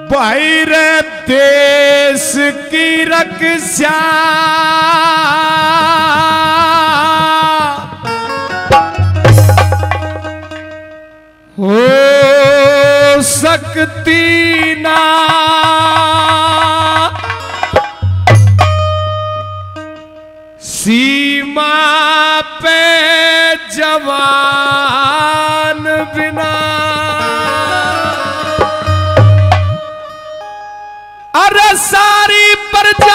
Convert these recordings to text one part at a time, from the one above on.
भाई रे देश की रक्षा हो सकती ना, सीमा पे जवान बिना, अरे सारी प्रजा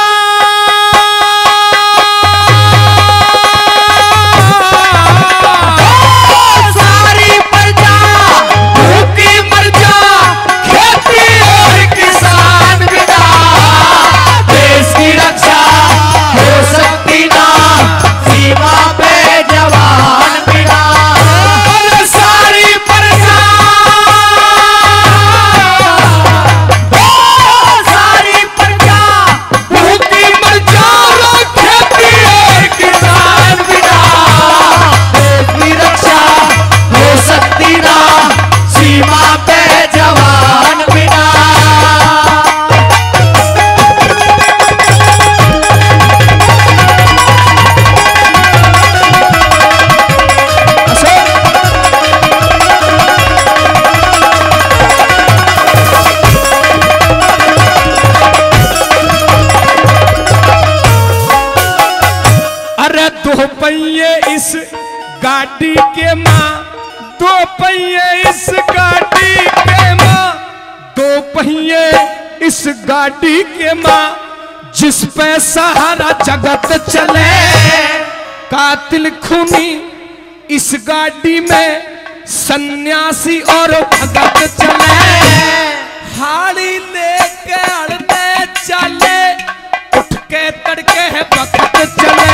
दो पहिए इस गाड़ी के माँ, दो पहिए इस गाड़ी के माँ, दो पहिए इस गाड़ी के माँ, जिस पे सहारा जगत चले। कातिल खूनी इस गाड़ी में सन्यासी और भगत चले। हाड़ी लेके अड़ने चले, उठ के तड़के है वक्त चले।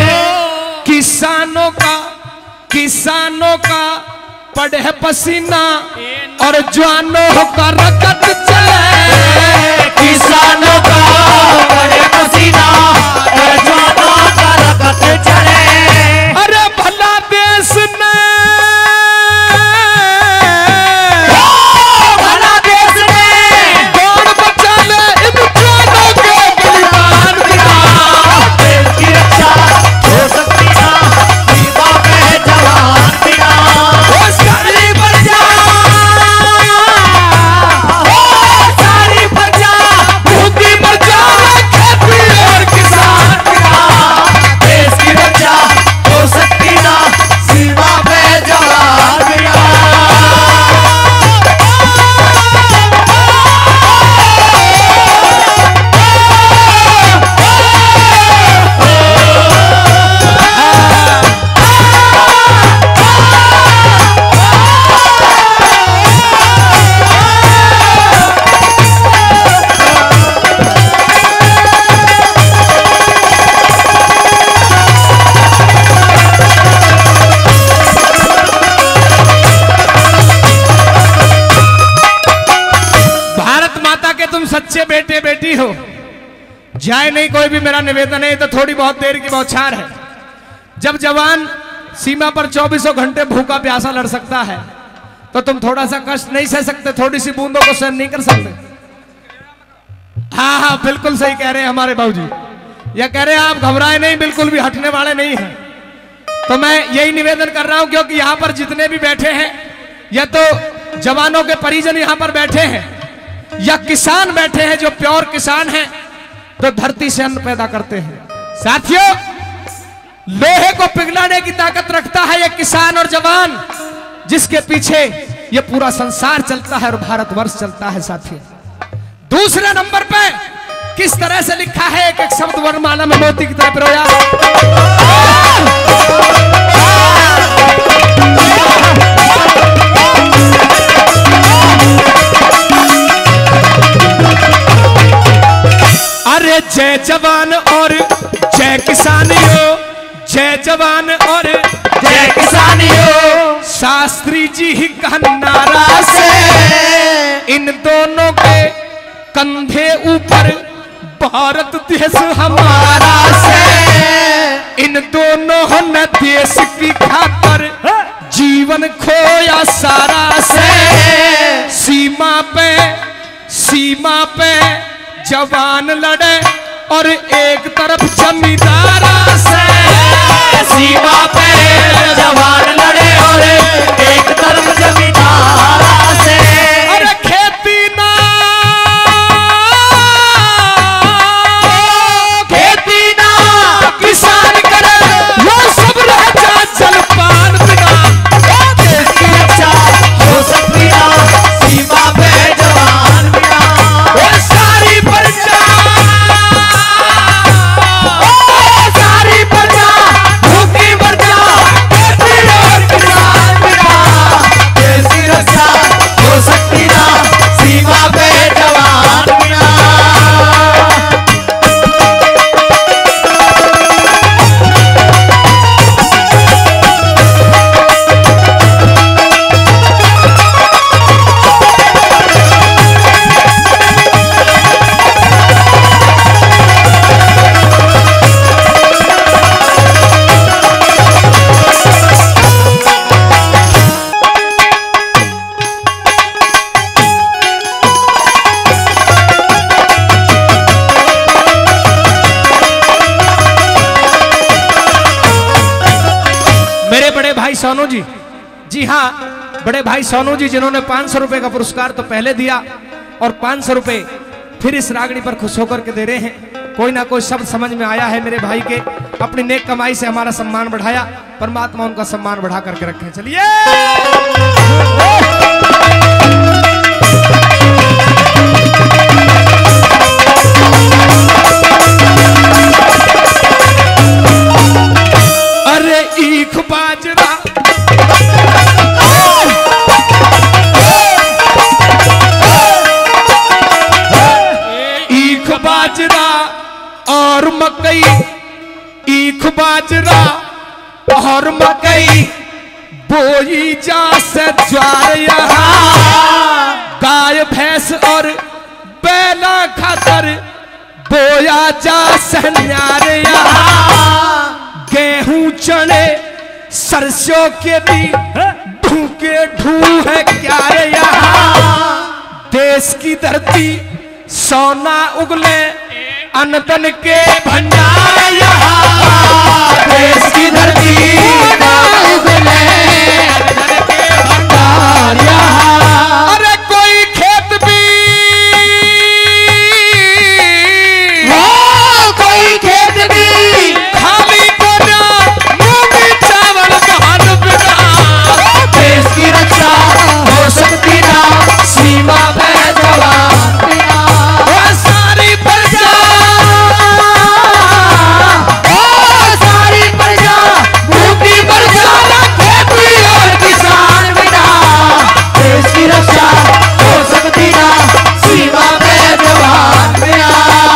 किसानों का पड़े पसीना और जवानों का रगत चले। किसानों का पड़े पसीना और जवानों का रगत चले। अरे भला देश ने, भला देश ने कौन बचा ले इन जवानों के बलिदान बिना। देश की रक्षा हो सकती ना, सीमा पे जवान बिना। वो सारी प्रजा, वो सारी प्रजा भूखी मर जाए, खेती और किसान बिना। देश की रक्षा हो सकती ना, सीमा पे जवान बिना। भारत माता के तुम सच्चे बेटे बेटी हो, जाए नहीं कोई भी मेरा निवेदन है। तो थोड़ी बहुत देर की बौछार है। जब जवान सीमा पर 24 घंटे भूखा प्यासा लड़ सकता है, तो तुम थोड़ा सा कष्ट नहीं सह सकते? थोड़ी सी बूंदों को सहन नहीं कर सकते? हाँ हाँ, बिल्कुल सही कह रहे हैं हमारे बाबूजी। यह कह रहे हैं आप घबराए नहीं, बिल्कुल भी हटने वाले नहीं हैं। तो मैं यही निवेदन कर रहा हूं, क्योंकि यहाँ पर जितने भी बैठे हैं, या तो जवानों के परिजन यहाँ पर बैठे हैं, या किसान बैठे हैं जो प्योर किसान हैं, तो धरती से अन्न पैदा करते हैं। साथियों, लोहे को पिघलाने की ताकत रखता है ये किसान और जवान, जिसके पीछे ये पूरा संसार चलता है और भारतवर्ष चलता है। साथियों, दूसरे नंबर पे किस तरह से लिखा है, एक एक शब्द वर्णमाला में मोती की तरह पिरोया। अरे जय जवान और जय किसानियों, जय जवान और जय किसानियों। शास्त्री जी ही का नारा से इन दोनों के कंधे ऊपर भारत देश हमारा से। इन दोनों ने देश की खातिर जीवन खोया सारा से। सीमा पे जवान लड़े और एक तरफ जमींदारा से। सीमा पे जवान लड़े और एक तरफ जमींदारा से। अरे खेती ना किसान करे वो सब रह जा जलपान बिना। देश की रक्षा हो सकती ना सीमा पे जवान बिना। सारी प्रजा भूखी मर जा और किसान बिना। देश की रक्षा हो सकती ना सीमा पे जवान बिना। मेरे बड़े भाई सोनू जी, जी हाँ, बड़े भाई सोनू जी जिन्होंने 500 रुपए का पुरस्कार तो पहले दिया और 500 रुपए फिर इस रागड़ी पर खुश होकर के दे रहे हैं। कोई ना कोई शब्द समझ में आया है मेरे भाई के, अपनी नेक कमाई से हमारा सम्मान बढ़ाया, परमात्मा उनका सम्मान बढ़ा करके रखे। चलिए अरे ईख बाजरा ईख बाजरा और मकई, ईख बाजरा और मकई बोई जा से ज्वार यहाँ। गाय भैंस और बैला खातर बोया जा सन्यार यहाँ। गेहूं चने सरसों के भी ढूंके ढूं है क्या रे यहाँ। देश की धरती सोना उगले अनदन के भंडार यहाँ। देश की धरती सोना उगले अनदन के भंडार यहाँ। अरे कोई खेत भी कोई खेत भी खाली कोना मूंगी चावल धान बिना। देश की रक्षा हो सकती ना सीमा पे जवान बिना। सारी प्रजा भूखी मर जाना खेती और किसान बिना। देश की रक्षा हो सकती ना सीमा पे जवान बिना।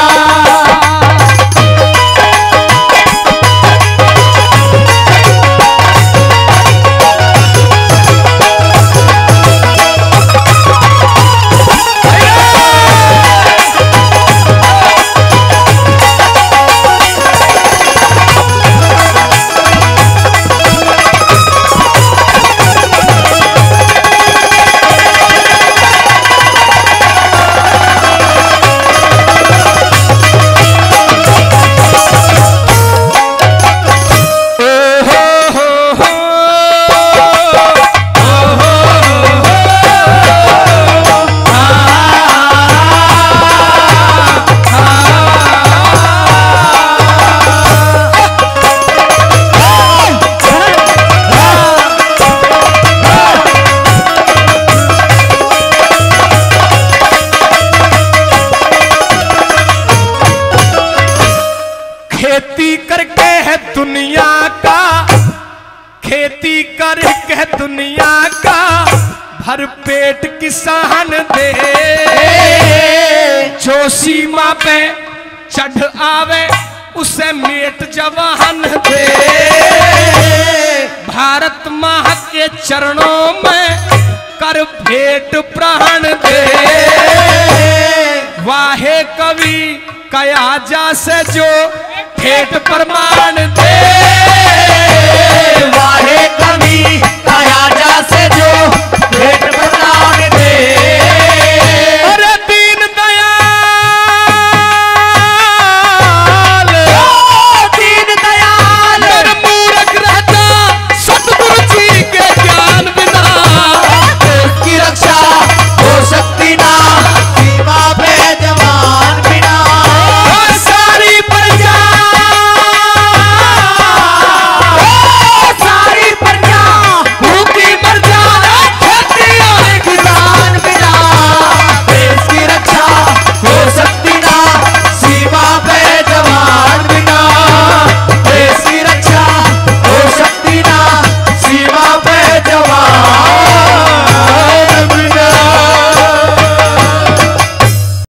खेती करके है दुनिया का, खेती करके दुनिया का भर पेट किसान दे। जो सीमा पे चढ़ आवे उसे मेट जवान दे। भारत माँ के चरणों में कर भेंट प्राण दे। वाहे कवि कया जा से जो ठेठ प्रमाण